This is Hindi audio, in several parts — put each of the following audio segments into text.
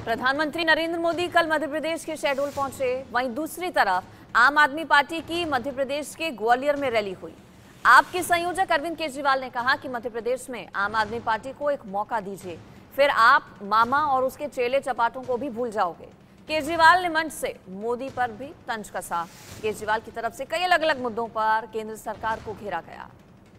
प्रधानमंत्री नरेंद्र मोदी कल मध्य प्रदेश के शहडोल पहुंचे। वहीं दूसरी तरफ आम आदमी पार्टी की मध्य प्रदेश के ग्वालियर में रैली हुई। आपके संयोजक अरविंद केजरीवाल ने कहा कि मध्य प्रदेश में आम आदमी पार्टी को एक मौका दीजिए, फिर आप मामा और उसके चेले चपाटों को भी भूल जाओगे। केजरीवाल ने मंच से मोदी पर भी तंज कसा। केजरीवाल की तरफ से कई अलग अलग मुद्दों पर केंद्र सरकार को घेरा गया।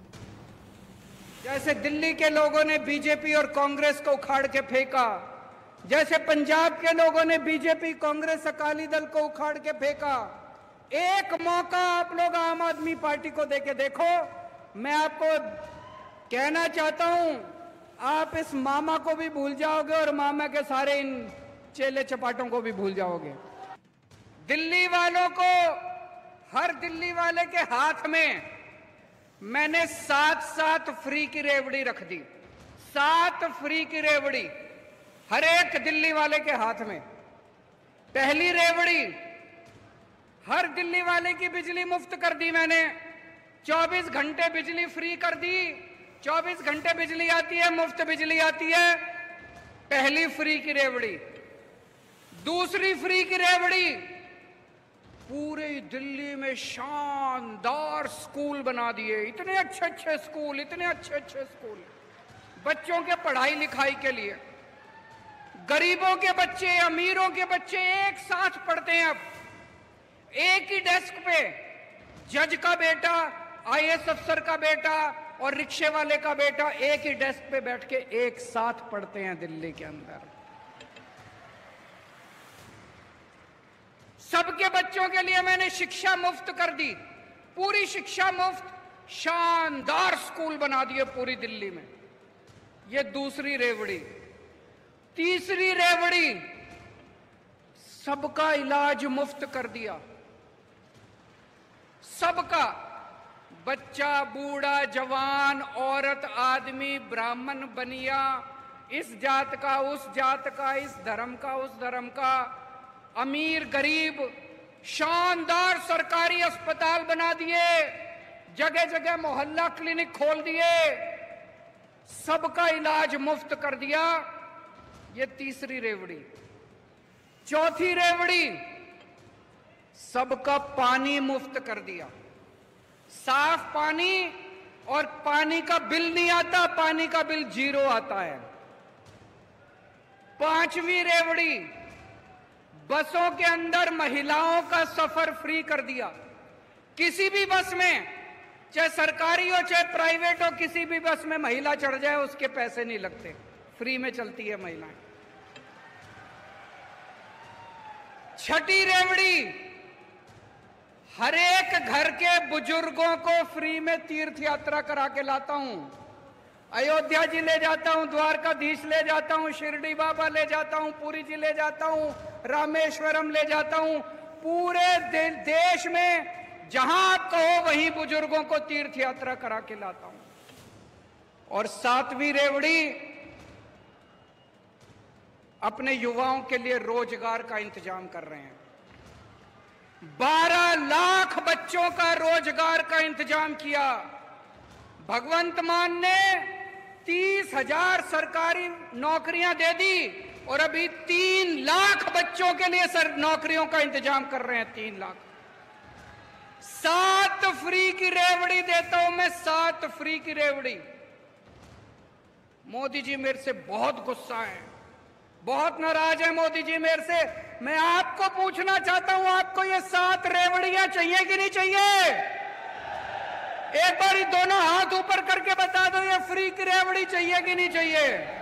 जैसे दिल्ली के लोगों ने बीजेपी और कांग्रेस को उखाड़ के फेंका, जैसे पंजाब के लोगों ने बीजेपी, कांग्रेस, अकाली दल को उखाड़ के फेंका, एक मौका आप लोग आम आदमी पार्टी को देके देखो। मैं आपको कहना चाहता हूं, आप इस मामा को भी भूल जाओगे और मामा के सारे इन चेले चपाटों को भी भूल जाओगे। दिल्ली वालों को, हर दिल्ली वाले के हाथ में मैंने 7 फ्री की रेवड़ी रख दी। 7 फ्री की रेवड़ी हर एक दिल्ली वाले के हाथ में। पहली रेवड़ी, हर दिल्ली वाले की बिजली मुफ्त कर दी मैंने। 24 घंटे बिजली फ्री कर दी। 24 घंटे बिजली आती है, मुफ्त बिजली आती है। पहली फ्री की रेवड़ी। दूसरी फ्री की रेवड़ी, पूरे दिल्ली में शानदार स्कूल बना दिए। इतने अच्छे अच्छे स्कूल, इतने अच्छे अच्छे स्कूल बच्चों के पढ़ाई लिखाई के लिए। गरीबों के बच्चे, अमीरों के बच्चे एक साथ पढ़ते हैं। अब एक ही डेस्क पे जज का बेटा, आईएएस अफसर का बेटा और रिक्शे वाले का बेटा एक ही डेस्क पे बैठ के एक साथ पढ़ते हैं दिल्ली के अंदर। सबके बच्चों के लिए मैंने शिक्षा मुफ्त कर दी, पूरी शिक्षा मुफ्त। शानदार स्कूल बना दिए पूरी दिल्ली में। ये दूसरी रेवड़ी। तीसरी रेवड़ी, सबका इलाज मुफ्त कर दिया। सबका, बच्चा, बूढ़ा, जवान, औरत, आदमी, ब्राह्मण, बनिया, इस जात का, उस जात का, इस धर्म का, उस धर्म का, अमीर, गरीब, शानदार सरकारी अस्पताल बना दिए। जगह जगह मोहल्ला क्लिनिक खोल दिए। सबका इलाज मुफ्त कर दिया। ये तीसरी रेवड़ी। चौथी रेवड़ी, सबका पानी मुफ्त कर दिया। साफ पानी, और पानी का बिल नहीं आता, पानी का बिल 0 आता है। पांचवी रेवड़ी, बसों के अंदर महिलाओं का सफर फ्री कर दिया। किसी भी बस में, चाहे सरकारी हो चाहे प्राइवेट हो, किसी भी बस में महिला चढ़ जाए उसके पैसे नहीं लगते, फ्री में चलती है महिलाएं। छठी रेवड़ी, हर एक घर के बुजुर्गों को फ्री में तीर्थ यात्रा करा के लाता हूं। अयोध्या जी ले जाता हूं, द्वारकाधीश ले जाता हूं, शिरडी बाबा ले जाता हूं, पुरी जी ले जाता हूं, रामेश्वरम ले जाता हूं। पूरे देश में जहां आप कहो वहीं बुजुर्गों को तीर्थ यात्रा करा के लाता हूं। और 7वीं रेवड़ी, अपने युवाओं के लिए रोजगार का इंतजाम कर रहे हैं। 12 लाख बच्चों का रोजगार का इंतजाम किया। भगवंत मान ने 30,000 सरकारी नौकरियां दे दी और अभी 3 लाख बच्चों के लिए नौकरियों का इंतजाम कर रहे हैं। 3 लाख। 7 फ्री की रेवड़ी देता हूं मैं, 7 फ्री की रेवड़ी। मोदी जी मेरे से बहुत गुस्सा है, बहुत नाराज है मोदी जी मेरे से। मैं आपको पूछना चाहता हूं, आपको ये 7 रेवड़ियां चाहिए कि नहीं चाहिए? एक बार दोनों हाथ ऊपर करके बता दो, ये फ्री की रेवड़ी चाहिए कि नहीं चाहिए?